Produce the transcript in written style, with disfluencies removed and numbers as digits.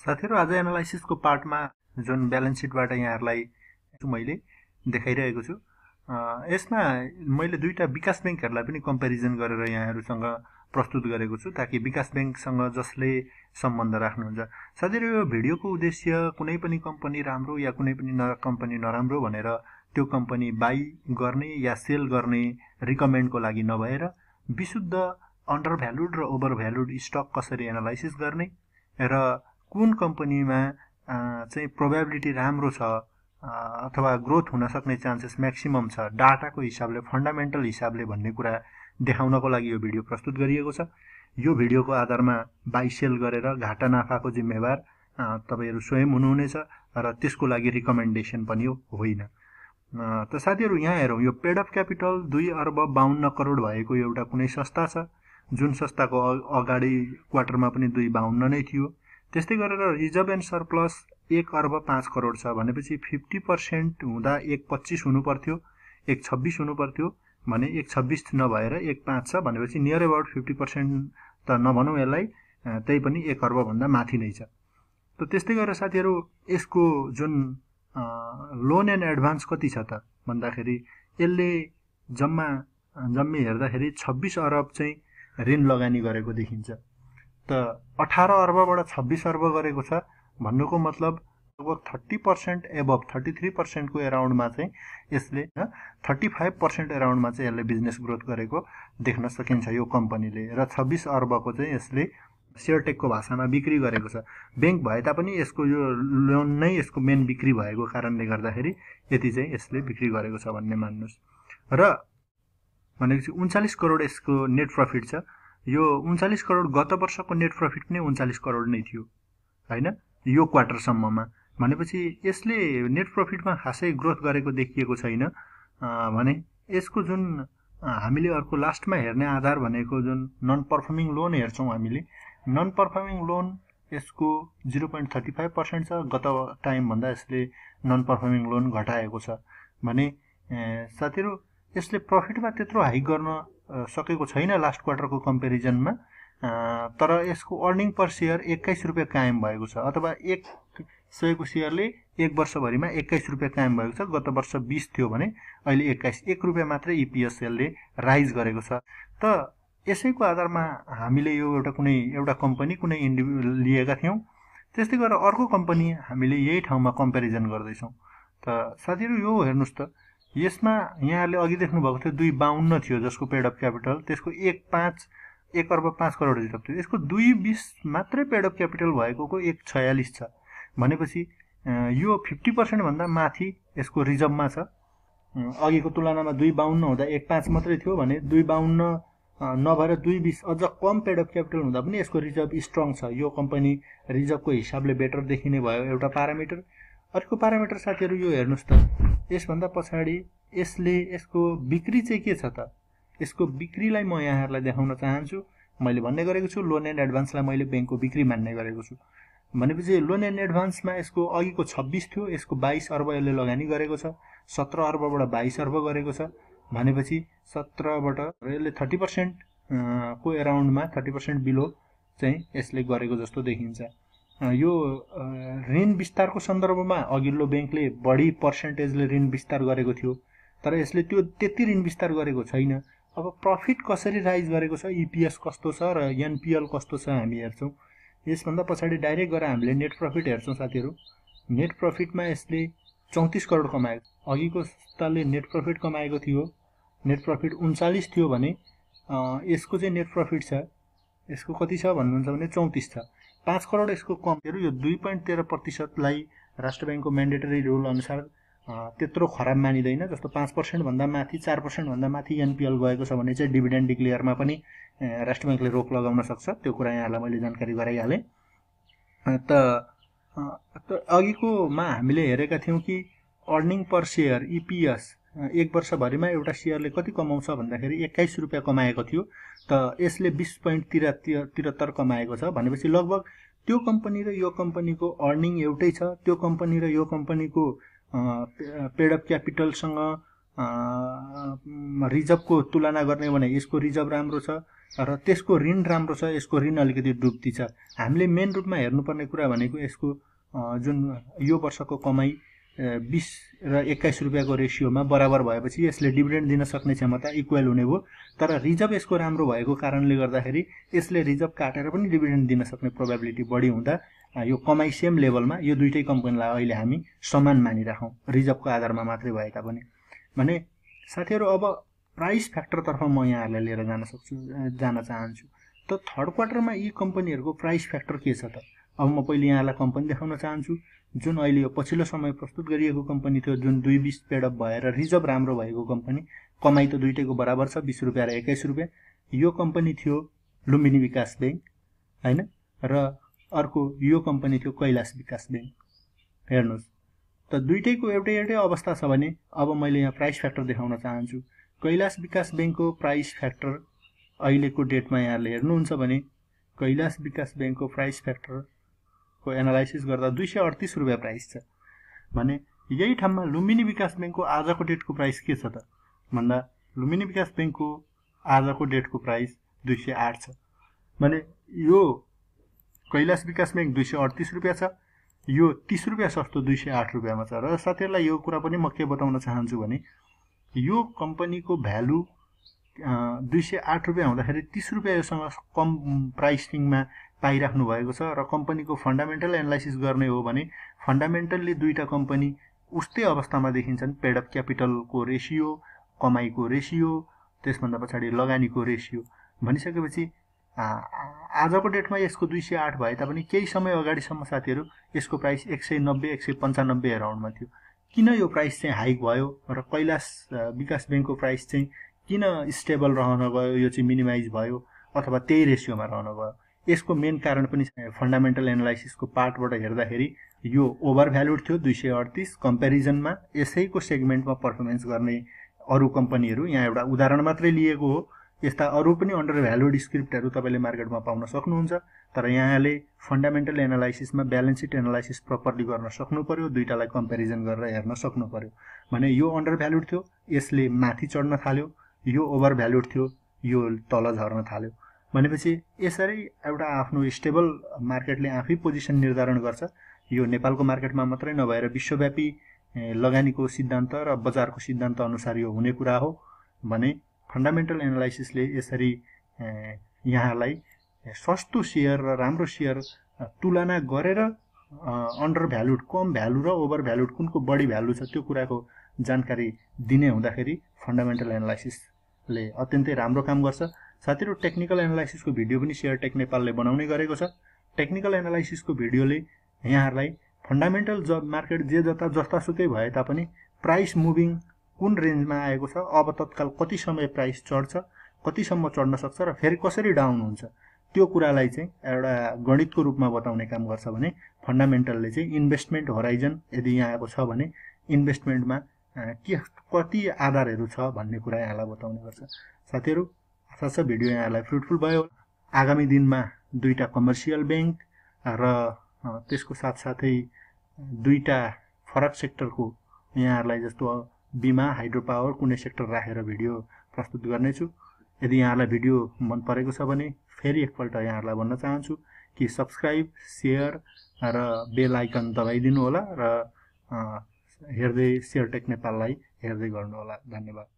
साथीहरु आज एनालाइसिसको पार्टमा जुन ब्यालेन्स सिटबाट यहाँहरुलाई मैले देखाइरहेको छु यसमा मैले दुईटा विकास बैंकहरुलाई पनि कम्पेरिजन गरेर यहाँहरुसँग प्रस्तुत गरेको छु ताकि विकास बैंकसँग जसले सम्बन्ध राख्नुहुन्छ। साथीहरु यो भिडियोको उद्देश्य कुनै पनि कम्पनी राम्रो या कुनै पनि कम्पनी नराम्रो भनेर त्यो कम्पनी बाइ गर्ने या सेल गर्ने रिकमेन्डको लागि नभएर विशुद्ध अन्डर भ्यालुड र ओभर भ्यालुड स्टक कसरी एनालाइसिस गर्ने र कुन कम्पनीमा चाहिँ प्रोबेबिलिटी राम्रो छ अथवा ग्रोथ हुन सक्ने चान्सेस म्याक्सिमम छ डाटाको हिसाबले फन्डामेन्टल हिसाबले भन्ने कुरा देखाउनको लागि यो भिडियो प्रस्तुत गरिएको छ। यो भिडियोको आधारमा बाइ सेल गरेर घाटा नाफाको जिम्मेवार तपाईहरु स्वयं हुनुहुनेछ र त्यसको लागि रिकमेन्डेसन पनि होइन। त साथीहरु यहाँ हेरौं यो पेड अफ क्यापिटल 2 अर्ब 52 करोड भएको एउटा कुनै संस्था छ जुन संस्थाको अगाडि क्वार्टरमा पनि 252 नै थियो। त्यस्तै गरेर रिजर्भ एन्ड सरप्लस 1 अर्ब 5 करोड छ भनेपछि 50% हुँदा 1.25 हुनु पर्थ्यो 1.26 हुनु पर्थ्यो भने 1.26 नभएर 1.5 छ भनेपछि नियर अबाउट 50% त नभनौं यसलाई त्यही पनि 1 अर्ब भन्दा माथि नै छ। त त्यस्तै गरेर साथीहरु यसको जुन लोन एन्ड एडभान्स कति छ त भन्दाखेरि यसले जम्मै हेर्दाखेरि 26 अरब चाहिँ ऋण लगानी गरेको देखिन्छ। त 18 अर्बबाट 26 अर्ब गरेको छ भन्नुको मतलब लगभग 30% एबभ 33% को अराउन्डमा चाहिँ यसले 35% अराउन्डमा चाहिँ यसले बिजनेस ग्रोथ गरेको देख्न सकिन्छ यो कम्पनीले र 26 अर्बको चाहिँ यसले शेयरटेकको भाषामा बिक्री गरेको छ। बैंक भए तापनि यसको यो लोन नै यसको मेन बिक्री भएको कारणले गर्दाखेरि यति चाहिँ यसले बिक्री गरेको छ भन्ने मान्नुस्। र भनेपछि 39 करोड यसको नेट प्रॉफिट छ। यो 39 करोड गत वर्षको नेट प्रॉफिट पनि 39 करोड नै थियो हैन यो क्वार्टर सम्ममा भनेपछि यसले नेट प्रॉफिटमा खासै ग्रोथ गरेको देखिएको छैन भने यसको जुन हामीले अर्को लास्टमा हेर्ने आधार भनेको जुन नन परफर्मिङ लोन हेर्छौं हामीले नन परफर्मिङ लोन यसको 0.35% छ। गत टाइम भन्दा यसले नन परफर्मिङ लोन घटाएको छ भने साथीहरु यसले प्रॉफिटमा त्यत्रो हाइक गर्न सकेको छैन लास्ट क्वार्टरको कम्पेरिजनमा तर यसको अर्निङ पर शेयर 21 रुपैयाँ कायम भएको छ अथवा 100 को शेयरले 1 वर्षभरिमा 21 रुपैयाँ कायम भएको छ। गत वर्ष 20 थियो भने अहिले 21 1 रुपैयाँ मात्र ईपीएस यसले राइज गरेको छ। त यसैको आधारमा हामीले यो एउटा कम्पनी कुनै इन्डिभिजुअल लिएका थियौं त्यस्तै गरेर अर्को कम्पनी हामीले यही ठाउँमा कम्पेरिजन गर्दै छौं। त साथीहरु यो हेर्नुस् त यसमा यहाँले अघि देख्नु भएको थियो 252 थियो जसको पेड अफ क्यापिटल त्यसको 1 अर्ब 5 करोड जति थियो यसको 220 मात्रै पेड अफ क्यापिटल भएकोको 146 छ भनेपछि यो 50% भन्दा माथि यसको रिजर्भमा छ। अघिको तुलनामा 252 हुँदा 1.5 मात्रै थियो भने 252 नभएर 220 अझ कम पेड अफ क्यापिटल हुँदा पनि यसको रिजर्भ स्ट्रङ छ। यो कम्पनी रिजर्भको हिसाबले बेटर देखिने भयो एउटा प्यारामिटर। अर्को प्यारामिटर साथीहरु यो हेर्नुस् त यसभन्दा पछाडी यसले यसको बिक्री चाहिँ के छ त यसको बिक्रीलाई म यहाँहरुलाई देखाउन चाहन्छु। मैले भन्ने गरेको छु लोन एन्ड एडभान्सलाई मैले बैंकको बिक्री मान्ने गरेको छु भनेपछि लोन एन्ड एडभान्समा यसको अघिको 26 थियो यसको 22 अर्ब यसले लगानी गरेको छ 17 अर्बबाट 22 अर्ब गरेको छ भनेपछि 17 बाट यसले 30% को अराउन्डमा 30% बिलो चाहिँ यसले गरेको जस्तो देखिन्छ। यो ऋण विस्तारको सन्दर्भमा अघिल्लो बैंकले बढी पर्सेन्टेजले ऋण विस्तार गरेको थियो तर यसले त्यो त्यति ऋण विस्तार गरेको छैन। अब प्रॉफिट कसरी राइज गरेको छ ईपीएस कस्तो छ र एनपीएल कस्तो छ हामी हेर्छौं। यसभन्दा पछाडी डाइरेक्ट गरेर हामीले नेट प्रॉफिट हेर्छौं साथीहरु। नेट प्रॉफिटमा यसले 34 करोड कमाएको अघिको संस्थाले नेट प्रॉफिट कमाएको थियो नेट प्रॉफिट 39 थियो भने यसको चाहिँ नेट प्रॉफिट छ यसको कति छ भन्नुहुन्छ भने 34 छ 5 करोड यसको कम। यो 2.13% लाई राष्ट्र बैंकको म्यान्डेटरी रुल अनुसार त्यत्रो खराब मानिदैन जस्तो 5% भन्दा माथि 4% भन्दा माथि एनपीएल गएको छ भने चाहिँ डिभिडेन्ड डिक्लेयरमा पनि राष्ट्र बैंकले रोक लगाउन सक्छ। त्यो कुरा यहाँलाई मैले जानकारी गराइहाले। त अघिकोमा हामीले हेरेका थियौं कि अर्निङ पर शेयर ईपीएस एक वर्षभरिमा एउटा शेयरले कति कमाउँछ भन्दाखेरि 21 रुपैयाँ कमाएको थियो त यसले 20.73 कमाएको छ भनेपछि लगभग त्यो कम्पनी र यो कम्पनीको अर्निङ एउटै छ। त्यो कम्पनी र यो कम्पनीको पेड अफ क्यापिटलसँग रिजर्भको तुलना गर्ने भने यसको रिजर्भ राम्रो छ र त्यसको ऋण राम्रो छ, यसको ऋण अलिकति डुब्ती छ। हामीले मेन रूपमा हेर्नुपर्ने कुरा भनेको यसको जुन यो वर्षको कमाई 20 र 21 रुपियाँको रेसियोमा बराबर भएपछि यसले डिभिडेन्ड दिन सक्ने क्षमता इक्वल हुने भयो। तर रिजर्भ यसको राम्रो भएको कारणले गर्दाखेरि यसले रिजर्भ काटेर पनि डिभिडेन्ड दिन सक्ने प्रोबेबिलिटी बढी हुँदा यो कमाई सेम लेभलमा यो दुईटै कम्पनीलाई अहिले हामी समान मानिराखौँ, रिजर्भको आधारमा मात्रै भए तापनि। भने साथीहरू, अब प्राइस फ्याक्टरतर्फ म यहाँहरूलाई लिएर जान चाहन्छु। त थर्ड क्वार्टरमा यी कम्पनीहरूको प्राइस फ्याक्टर के छ त? अब म पहिले यहाँलाई कम्पनी देखाउन चाहन्छु जुन अहिले यो पछिल्लो समय प्रस्तुत गरिएको कम्पनी थियो, जुन 2-20 पेडअप भएर रिजर्भ राम्रो भएको कम्पनी। कमाई त दुईटैको बराबर छ, 20 रुपियाँ र 21 रुपियाँ। यो कम्पनी थियो लुम्बिनी विकास बैंक, हैन? र अर्को यो कम्पनी थियो कैलाश विकास बैंक। हेर्नुहोस् त, दुईटैको एउटै अवस्था छ भने अब मैले यहाँ प्राइस फ्याक्टर देखाउन चाहन्छु। कैलाश विकास बैंकको प्राइस फ्याक्टर अहिलेको डेटमा यहाँले हेर्नुहुन्छ भने कैलाश विकास बैंकको प्राइस फ्याक्टरको एनालाइसिस गर्दा 238 रुपियाँ प्राइस छ। भने यही ठाउँमा लुम्बिनी विकास बैंकको आजको डेटको प्राइस के छ त भन्दा लुम्बिनी विकास बैंकको आजको डेटको प्राइस 208 छ। भने यो कैलाश विकास बैंक 238 रुपियाँ छ, यो 30 रुपियाँ सस्तो 208 रुपियाँमा छ। र साथीहरूलाई यो कुरा पनि म के बताउन चाहन्छु भने यो कम्पनीको भ्यालु 208 रुपियाँ हुँदाखेरि 30 रुपियाँ योसँग कम प्राइसिङमा पाइराख्नु भएको छ। र कम्पनीको फन्डामेन्टल एनालाइसिस गर्ने हो भने फन्डामेन्टल्ली दुईटा कम्पनी उस्तै अवस्थामा देखिन्छन्। पेडअप क्यापिटलको रेसियो, कमाईको रेसियो, त्यसभन्दा पछाडि लगानीको रेसियो। भनिसकेपछि आजको डेटमा यसको 208 भए तापनि केही समय अगाडिसम्म साथीहरू यसको प्राइस 190-195 अराउन्डमा थियो। किन यो प्राइस चाहिँ हाइक भयो र कैलाश विकास बैंकको प्राइस चाहिँ किन स्टेबल रहन गयो, यो चाहिँ मिनिमाइज भयो अथवा त्यही रेसियोमा रहन गयो? यसको मेन कारण पनि फन्डामेन्टल एनालाइसिसको पार्टबाट हेर्दाखेरि यो ओभर भ्यालुड थियो 238 कम्पेरिजनमा यसैको सेगमेन्टमा पर्फर्मेन्स गर्ने अरू कम्पनीहरू। यहाँ एउटा उदाहरण मात्रै लिएको हो, यस्ता अरू पनि अन्डर भ्यालुड स्क्रिप्टहरू तपाईँले मार्केटमा पाउन सक्नुहुन्छ। तर यहाँले फन्डामेन्टल एनालाइसिसमा ब्यालेन्स सिट एनालाइसिस प्रपरली गर्न सक्नु पर्यो, दुईटालाई कम्पेरिजन गरेर हेर्न सक्नु पर्यो। भने यो अन्डर भ्यालुड थियो, यसले माथि चढ्न थाल्यो, यो ओभर भ्यालुड थियो, यो तल झर्न थाल्यो। भनेपछि यसरी एउटा आफ्नो स्टेबल मार्केटले आफै पोजिसन निर्धारण गर्छ। यो नेपालको मार्केटमा मात्रै नभएर विश्वव्यापी लगानीको सिद्धान्त र बजारको सिद्धान्त अनुसार यो हुने कुरा हो। भने फन्डामेन्टल एनालाइसिसले यसरी यहाँलाई सस्तो सेयर र राम्रो सेयर तुलना गरेर अन्डर भ्यालुड, कम भ्यालु र ओभर भ्यालुड कुनको बढी भ्यालु छ त्यो कुराको जानकारी दिने हुँदाखेरि फन्डामेन्टल एनालाइसिसले अत्यन्तै राम्रो काम गर्छ। साथीहरू, टेक्निकल एनालाइसिसको भिडियो पनि शेयर टेक नेपालले बनाउने गरेको छ। टेक्निकल एनालाइसिसको भिडियोले यहाँहरूलाई फन्डामेन्टल मार्केट जे जतासुकै भए तापनि प्राइस मुभिङ कुन रेन्जमा आएको छ, अब तत्काल कति समय प्राइस चढ्छ, कतिसम्म चढ्न सक्छ र फेरि कसरी डाउन हुन्छ, त्यो कुरालाई चाहिँ एउटा गणितको रूपमा बताउने काम गर्छ। भने फन्डामेन्टलले चाहिँ इन्भेस्टमेन्ट होराइजन यदि यहाँको छ भने इन्भेस्टमेन्टमा के कति आधारहरू छ भन्ने कुरा यहाँलाई बताउने गर्छ। साथीहरू, आशा छ भिडियो यहाँलाई फ्रुटफुल भयो। आगामी दिनमा दुईटा कमर्सियल बैंक र त्यसको साथसाथै दुईटा फरक सेक्टरको यहाँहरूलाई जस्तो बिमा, हाइड्रो पावर कुनै सेक्टर राखेर भिडियो प्रस्तुत गर्नेछु। यदि यहाँलाई भिडियो मन परेको छ भने फेरि एकपल्ट यहाँहरूलाई भन्न चाहन्छु कि सब्सक्राइब, सेयर र बेल आइकन दबाइदिनु होला र हेर्दै शेयर टेक नेपाललाई हेर्दै गर्नुहोला। धन्यवाद।